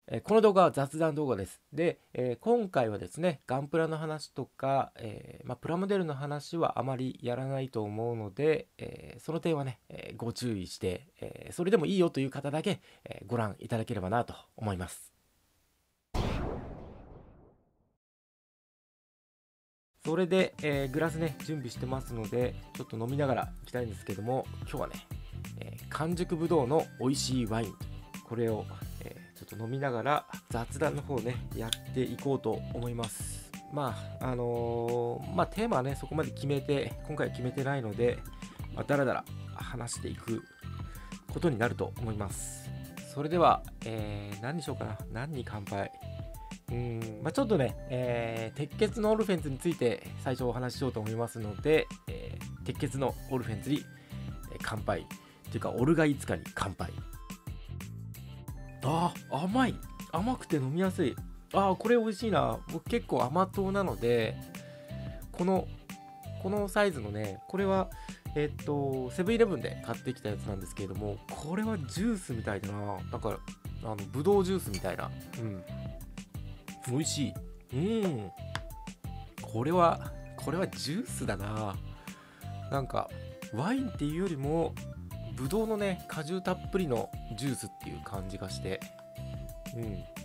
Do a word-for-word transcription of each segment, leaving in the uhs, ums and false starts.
えーこの動画は雑談動画です。で、えー今回はですね、ガンプラの話とか、えーまあ、プラモデルの話はあまりやらないと思うので、えーその点はね、えーご注意して、えーそれでもいいよという方だけ、えーご覧いただければなと思います。それで、えーグラスね、準備してますので、ちょっと飲みながらいきたいんですけども、今日はね、えー完熟ぶどうの美味しいワイン、これを、えーちょっと飲みながら雑談の方ね、やっていこうと思います。まあ、あのーまあ、テーマはね、そこまで決めて、今回は決めてないので、まあ、だらだら話していくことになると思います。それでは、えー何にしようかな。何に乾杯。うーん、まあ、ちょっとね、えー鉄血のオルフェンズについて最初お話ししようと思いますので、えー鉄血のオルフェンズにえー乾杯。というか、オルガいつかに乾杯。あー、甘い。甘くて飲みやすい。あー、これ美味しいな。僕結構甘党なので、この、このサイズのね、これは、えっと、セブンイレブンで買ってきたやつなんですけれども、これはジュースみたいだな。なんか、あの、ぶどうジュースみたいな。うん。美味しい。うん。これは、これはジュースだな。なんか、ワインっていうよりも、ぶどうのね、果汁たっぷりのジュースっていう感じがして、うん、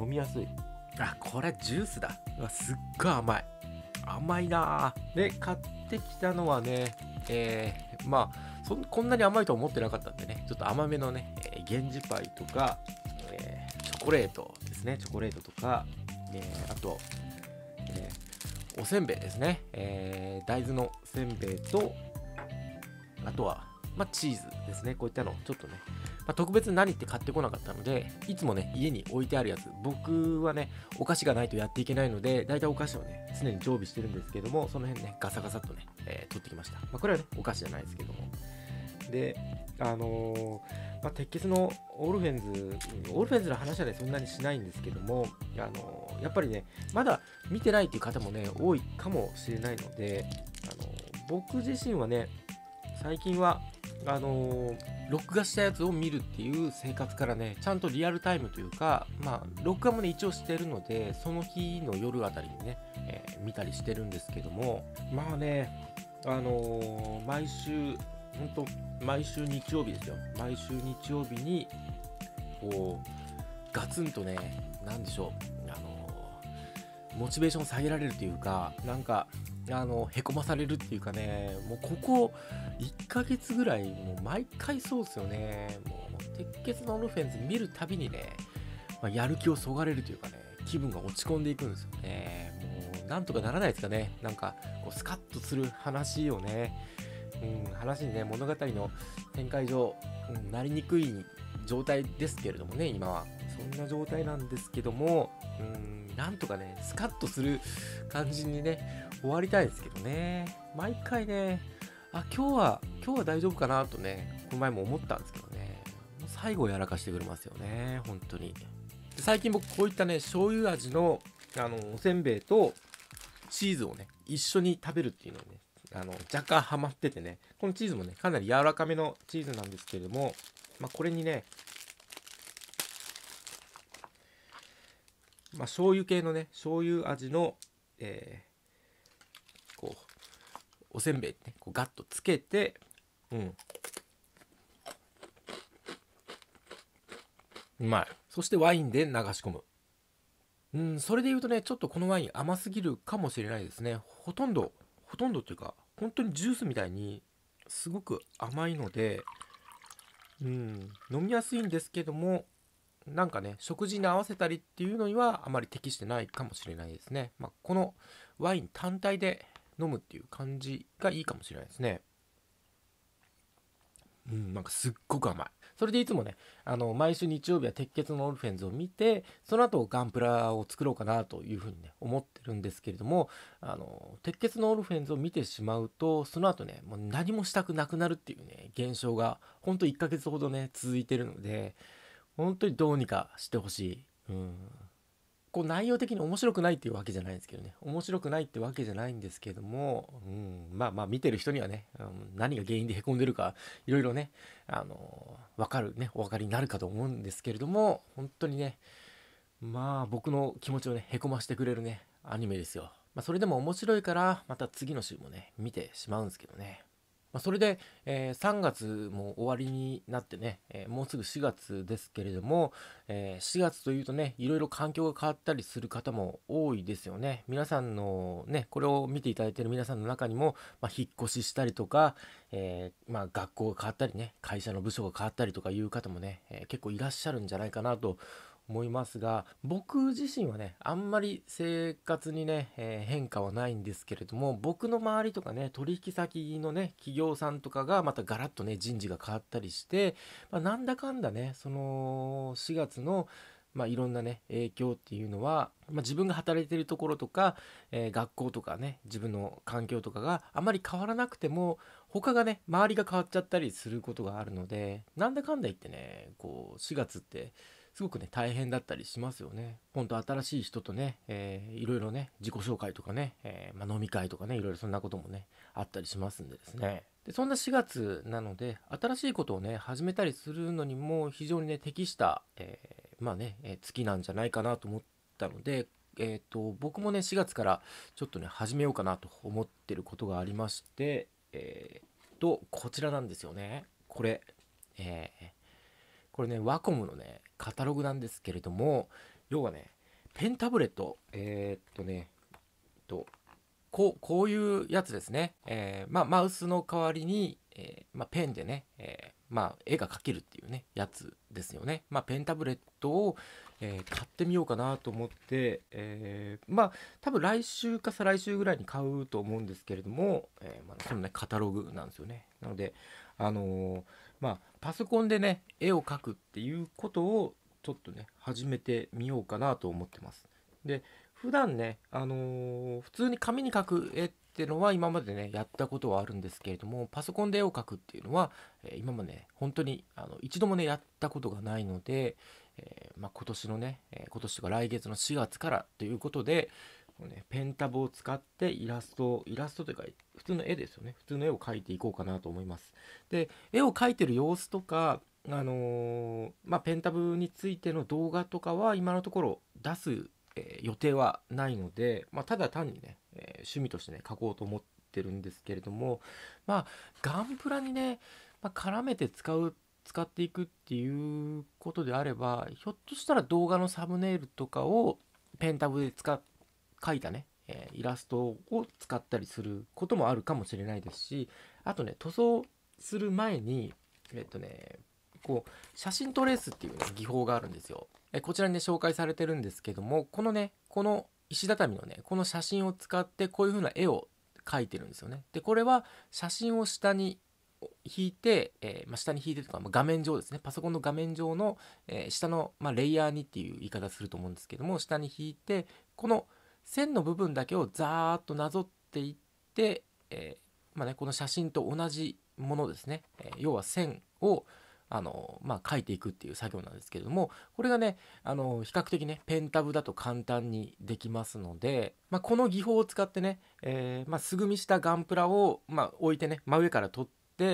飲みやすい。あ、これジュースだ。うわ、すっごい甘い。甘いなぁ。で、買ってきたのはね、えー、まあそん、こんなに甘いと思ってなかったんでね、ちょっと甘めのね、えー、源氏パイとか、えーチョコレートですね、チョコレートとか、えーあと、えーおせんべいですね、えー大豆のせんべいと、あとは、まあ、チーズですね。こういったの、ちょっとね、まあ、特別に何って買ってこなかったので、いつもね、家に置いてあるやつ、僕はね、お菓子がないとやっていけないので、大体お菓子をね、常に常備してるんですけども、その辺ね、ガサガサっとね、えー取ってきました。まあ、これはね、お菓子じゃないですけども。で、あのーまあ、鉄血のオルフェンズ、オルフェンズの話はね、そんなにしないんですけども、あのーやっぱりね、まだ見てないっていう方もね、多いかもしれないので、あのー僕自身はね、最近はあのー録画したやつを見るっていう生活からね、ちゃんとリアルタイムというか、まあ、録画もね、一応してるので、その日の夜あたりにね、えー見たりしてるんですけども、まあね、あのー毎週、ほんと、毎週日曜日ですよ。毎週日曜日に、こう、ガツンとね、なんでしょう、あのモチベーション下げられるというか、なんか、あの、へこまされるっていうかね、もうここいっかげつぐらい、もう毎回そうですよね。もう、鉄血のオルフェンズ見るたびにね、まあ、やる気をそがれるというかね、気分が落ち込んでいくんですよね。もう、なんとかならないですかね。なんか、こうスカッとする話をね、うん、話にね、物語の展開上、うん、なりにくい状態ですけれどもね、今は。そんな状態なんですけども、うん、なんとかね、スカッとする感じにね、終わりたいですけどね。毎回ね、あ、今日は、今日は大丈夫かなとね、この前も思ったんですけどね、もう最後やらかしてくれますよね、本当に。で最近僕、こういったね、醤油味の、あの、おせんべいとチーズをね、一緒に食べるっていうのをね、あの、若干ハマっててね、このチーズもね、かなり柔らかめのチーズなんですけれども、まあ、これにね、まあ、醤油系のね、醤油味の、えーこう、おせんべいね、こうガッとつけて、うん、うまい。そしてワインで流し込む。うん、それで言うとね、ちょっとこのワイン甘すぎるかもしれないですね。ほとんど、ほとんどっていうか、本当にジュースみたいに、すごく甘いので、うん、飲みやすいんですけども、なんかね、食事に合わせたりっていうのにはあまり適してないかもしれないですね。まあ、このワイン単体で飲むっていう感じがいいかもしれないですね。うん、なんかすっごく甘い。それでいつもね、あの、毎週日曜日は鉄血のオルフェンズを見て、その後ガンプラを作ろうかなというふうにね、思ってるんですけれども、あの、鉄血のオルフェンズを見てしまうと、その後ね、もう何もしたくなくなるっていうね、現象が、ほんといっかげつほどね、続いてるので、本当にどうにかしてほしい。うん。こう内容的に面白くないっていうわけじゃないんですけどね。面白くないってわけじゃないんですけども、うん、まあまあ見てる人にはね、うん、何が原因でへこんでるか、いろいろね、あの、わかるね、お分かりになるかと思うんですけれども、本当にね、 まあ僕の気持ちをね、へこましてくれるね、アニメですよ。まあそれでも面白いから、また次の週もね、見てしまうんですけどね。まあ、それで、えーさんがつも終わりになってね、えーもうすぐしがつですけれども、えーしがつというとね、いろいろ環境が変わったりする方も多いですよね。皆さんのね、これを見ていただいている皆さんの中にも、まあ、引っ越ししたりとか、えーまあ、学校が変わったりね、会社の部署が変わったりとかいう方もね、えー結構いらっしゃるんじゃないかなと思いますが、僕自身はね、あんまり生活にね、えー変化はないんですけれども、僕の周りとかね、取引先のね、企業さんとかがまたガラッとね、人事が変わったりして、まあ、なんだかんだね、そのしがつのまあ、いろんなね影響っていうのは、まあ、自分が働いてるところとか、えー学校とかね自分の環境とかがあまり変わらなくても他がね周りが変わっちゃったりすることがあるので、なんだかんだ言ってねこうしがつってすごくね大変だったりしますよね。ほんと新しい人とね、えーいろいろね自己紹介とかね、えーまあ、飲み会とかねいろいろそんなこともねあったりしますんでですね。でそんなしがつなので新しいことをね始めたりするのにも非常にね適した、えーまあね、えー月なんじゃないかなと思ったので、えーと僕もねしがつからちょっとね始めようかなと思ってることがありまして、えーとこちらなんですよね。これ、えーこれね、ワコムのね、カタログなんですけれども、要はね、ペンタブレット、えーっとね、とこうこういうやつですね。えーまあ、マウスの代わりに、えーまあ、ペンでね、えーまあ、絵が描けるっていうね、やつですよね。まあ、ペンタブレットを、えー買ってみようかなと思って、えーまあ、多分来週か再来週ぐらいに買うと思うんですけれども、えーまあ、そのね、カタログなんですよね。なので、あのーまあ、パソコンでね、絵を描くっていうことをちょっとね、始めてみようかなと思ってます。で、普段ね、あのー普通に紙に描く絵っていうのは今までね、やったことはあるんですけれども、パソコンで絵を描くっていうのは、えー今までね、本当にあの一度もね、やったことがないので、えーまあ、今年のね、えー今年とか来月のしがつからということで、このね、ペンタブを使ってイラスト、イラストというか、普通の絵ですよね。普通の絵を描いていこうかなと思います。で、絵を描いてる様子とか、あのーまあ、ペンタブについての動画とかは今のところ出すえー予定はないので、まあ、ただ単にね、えー趣味としてね書こうと思ってるんですけれども、まあガンプラにね、まあ、絡めて使う使っていくっていうことであれば、ひょっとしたら動画のサムネイルとかをペンタブで使っ描いたね、えーイラストを使ったりすることもあるかもしれないですし、あとね塗装する前にえっとねこう写真トレースっていうね技法があるんですよ。えこちらにね紹介されてるんですけども、このねこの石畳のねこの写真を使ってこういう風な絵を描いてるんですよね。でこれは写真を下に引いて、えーまあ、下に引いてとか、まあ、画面上ですね、パソコンの画面上の、えー下の、まあ、レイヤーにっていう言い方すると思うんですけども、下に引いてこの線の部分だけをザーッとなぞっていって、えーまあね、この写真と同じものですね、えー要は線をあの、まあ、書いていくっていう作業なんですけれども、これがねあの比較的ねペンタブだと簡単にできますので、まあ、この技法を使ってね、えーまあ、素組みしたガンプラを、まあ、置いてね真上から撮って、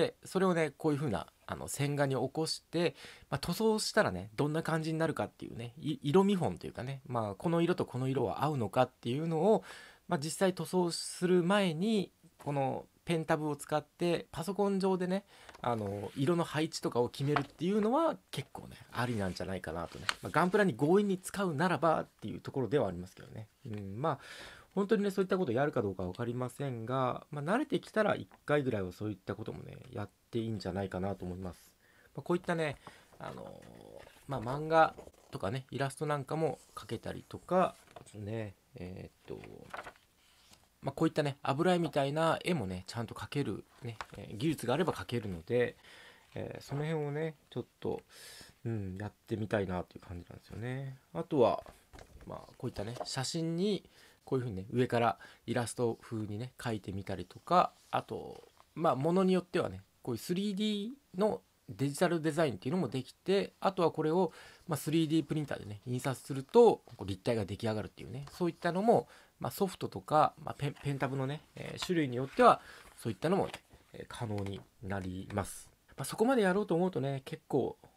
それをねこういう風なあの線画に起こして、まあ、塗装したらねどんな感じになるかっていうね色見本というかね、まあ、この色とこの色は合うのかっていうのを、まあ、実際塗装する前にこのペンタブを使ってパソコン上でねあの色の配置とかを決めるっていうのは結構ねありなんじゃないかなとね、まあ、ガンプラに強引に使うならばっていうところではありますけどね、うん、まあ本当にねそういったことをやるかどうか分かりませんが、まあ、慣れてきたらいっかいぐらいはそういったこともねやっていいんじゃないかなと思います、まあ、こういったねあのまあ漫画とかねイラストなんかも描けたりとかねえーっとまあ、こういったね油絵みたいな絵もねちゃんと描ける、ねえー技術があれば描けるので、えーその辺をねちょっと、うん、やってみたいなという感じなんですよね。あとは、まあ、こういったね写真にこういう風にね上からイラスト風にね描いてみたりとか、あとまあものによってはねこういう スリーディー のデジタルデザインっていうのもできて、あとはこれを、まあ、スリーディー プリンターでね印刷するとこう立体が出来上がるっていうね、そういったのも、まあ、ソフトとか、まあ、ペン、ペンタブのね、えー種類によってはそういったのもね、えー可能になります。まあ、そこまでやろうと思うとね結構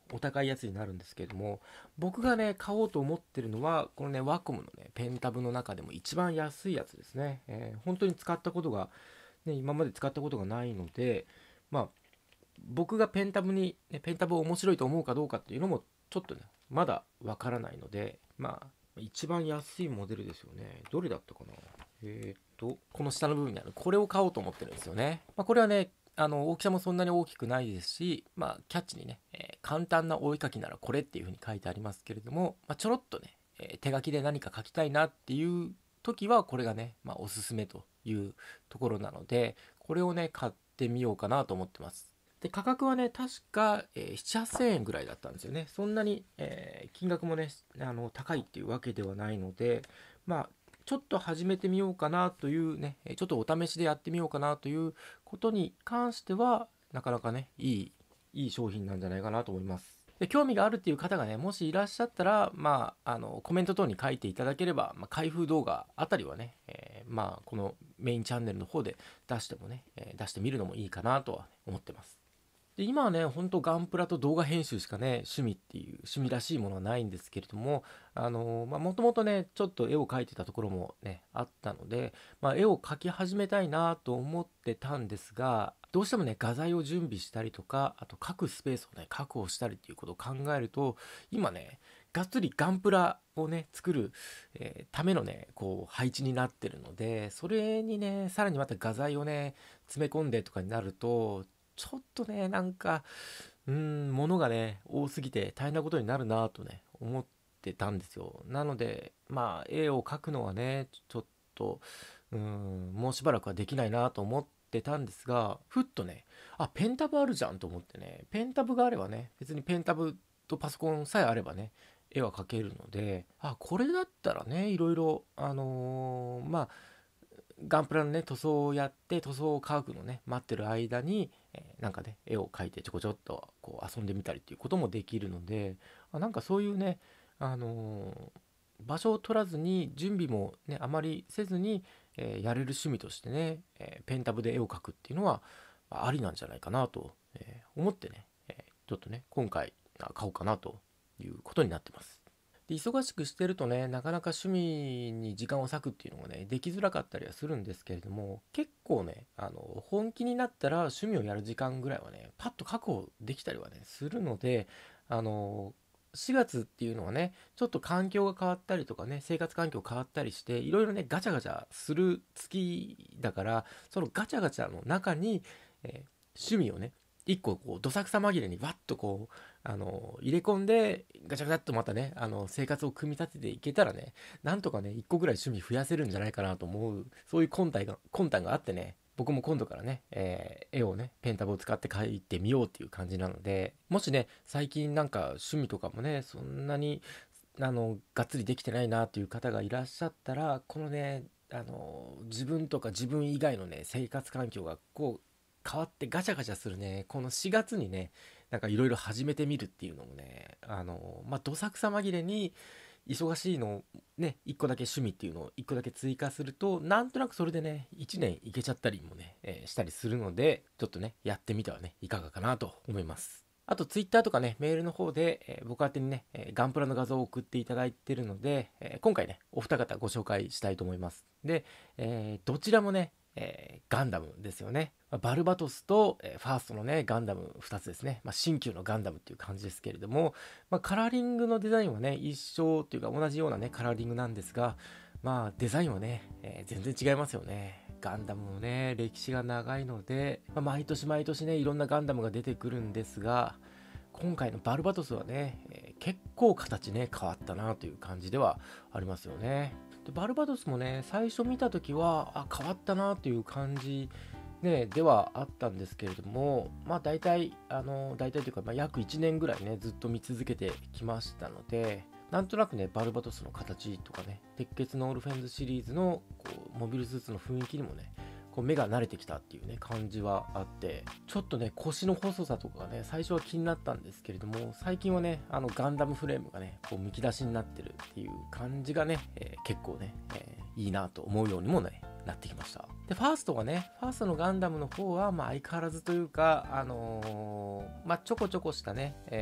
お高いやつになるんですけれども、僕がね買おうと思ってるのはこのねワコムのねペンタブの中でも一番安いやつですね。えー本当に使ったことが、ね、今まで使ったことがないので、まあ僕がペンタブに、ね、ペンタブを面白いと思うかどうかっていうのもちょっとねまだわからないので、まあ一番安いモデルですよね。どれだったかな。えーっとこの下の部分にあるこれを買おうと思ってるんですよね。まあ、これはねあの大きさもそんなに大きくないですし、まあ、キャッチにね、えー簡単なお絵かきならこれっていう風に書いてありますけれども、まあ、ちょろっとね、えー手書きで何か書きたいなっていう時はこれがね、まあ、おすすめというところなので、これをね買ってみようかなと思ってます。で価格はね確か、えー、なな、はっせんえんぐらいだったんですよね。そんなに、えー金額もねあの高いっていうわけではないので、まあちょっと始めてみようかなというね、ちょっとお試しでやってみようかなということに関しては、なかなかね、いい、いい商品なんじゃないかなと思います。で興味があるっていう方がね、もしいらっしゃったら、まあ、あのコメント等に書いていただければ、まあ、開封動画あたりはね、えーまあ、このメインチャンネルの方で出してもね、えー出してみるのもいいかなとは思ってます。で今はね、ほんとガンプラと動画編集しかね、趣味っていう、趣味らしいものはないんですけれども、あのーまあ、もともとね、ちょっと絵を描いてたところもね、あったので、まあ、絵を描き始めたいなと思ってたんですが、どうしてもね、画材を準備したりとか、あと描くスペースをね、確保したりっていうことを考えると、今ね、がっつりガンプラをね、作る、えーためのね、こう、配置になってるので、それにね、さらにまた画材をね、詰め込んでとかになると、ちょっとね、なんか、うーん、物がね、多すぎて大変なことになるなとね、思ってたんですよ。なので、まあ、絵を描くのはね、ちょっと、うーん、もうしばらくはできないなと思ってたんですが、ふっとね、あ、ペンタブあるじゃんと思ってね、ペンタブがあればね、別にペンタブとパソコンさえあればね、絵は描けるので、あ、これだったらね、いろいろ、あのーまあ、ガンプラのね塗装をやって塗装を乾くのね待ってる間に、えーなんかね絵を描いてちょこちょっとこう遊んでみたりっていうこともできるので、あなんかそういうね、あのー場所を取らずに準備もねあまりせずに、えーやれる趣味としてね、えーペンタブで絵を描くっていうのはまあありなんじゃないかなと、えー思ってね、えーちょっとね今回あ買おうかなということになってます。で忙しくしてるとねなかなか趣味に時間を割くっていうのがねできづらかったりはするんですけれども、結構ねあの本気になったら趣味をやる時間ぐらいはねパッと確保できたりはねするので、あのしがつっていうのはねちょっと環境が変わったりとかね生活環境変わったりしていろいろねガチャガチャする月だから、そのガチャガチャの中に、えー趣味をね一個こうどさくさ紛れにわっとこうあの入れ込んでガチャガチャっとまたねあの生活を組み立てていけたらね、なんとかねいっこぐらい趣味増やせるんじゃないかなと思う、そういう魂胆が魂胆があってね、僕も今度からね、えー絵をねペンタブを使って描いてみようっていう感じなので、もしね最近なんか趣味とかもねそんなにあのがっつりできてないなっていう方がいらっしゃったら、このねあの自分とか自分以外のね生活環境がこう変わってガチャガチャするねこのしがつにねなんかいろいろ始めてみるっていうのもね、あのまあどさくさ紛れに忙しいのをねいっこだけ趣味っていうのをいっこだけ追加すると、なんとなくそれでねいちねんいけちゃったりもね、えーしたりするので、ちょっとねやってみてはねいかがかなと思います。あとツイッターとかねメールの方で、えー僕宛てにね、えーガンプラの画像を送っていただいてるので、えー今回ねお二方ご紹介したいと思います。で、えーどちらもねえーガンダムですよね。まあバルバトスと、えーファーストのね、ガンダムふたつですね。まあ、新旧のガンダムっていう感じですけれども、まあ、カラーリングのデザインはね、一緒というか同じようなね、カラーリングなんですが、まあ、デザインはね、えー全然違いますよね。ガンダムもね、歴史が長いので、まあ、毎年毎年ね、いろんなガンダムが出てくるんですが、今回のバルバトスはね、えー結構形ね、変わったなという感じではありますよね。でバルバドスもね最初見た時はあ変わったなという感じ、ね、ではあったんですけれども、まあ大体あの大体というか、まあ、約いちねんぐらいねずっと見続けてきましたので、なんとなくねバルバドスの形とかね鉄血のオルフェンズシリーズのこうモビルスーツの雰囲気にもねこう目が慣れてきたっていうね感じはあって、ちょっとね腰の細さとかがね最初は気になったんですけれども、最近はねあのガンダムフレームがねこうむき出しになってるっていう感じがね、えー結構ね、えーいいなと思うようにもねなってきました。でファーストはねファーストのガンダムの方はまあ相変わらずというか、あのーまあちょこちょこしたね、えー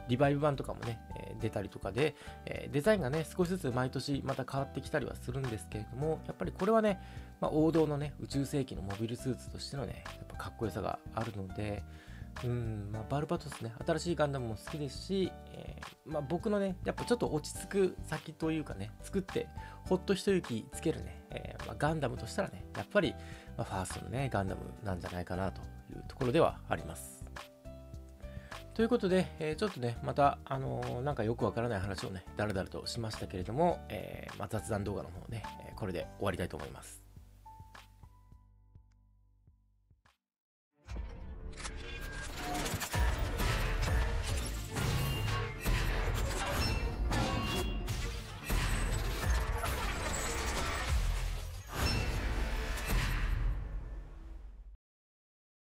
リバイブ版とかもね、えー出たりとかで、えーデザインがね、少しずつ毎年また変わってきたりはするんですけれども、やっぱりこれはね、まあ、王道のね、宇宙世紀のモビルスーツとしてのね、やっぱかっこよさがあるので、うん、まあ、バルバトスね、新しいガンダムも好きですし、えーまあ、僕のね、やっぱちょっと落ち着く先というかね、作ってほっと一息つけるね、えーまあ、ガンダムとしたらね、やっぱり、まあ、ファーストのね、ガンダムなんじゃないかなというところではあります。ということで、えーちょっとね、また、あのーなんかよくわからない話をね、だらだらとしましたけれども、えーまあ、雑談動画の方ね、えーこれで終わりたいと思います。